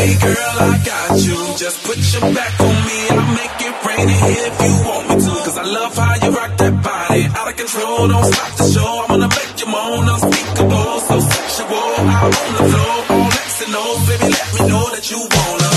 Hey girl, I got you. Just put your back on me, I'll make it rain if you want me to. Cause I love how you rock that body, out of control, don't stop the show. I wanna make you moan, unspeakable, so sexual. Out on the floor, all X and O's, baby, let me know that you wanna.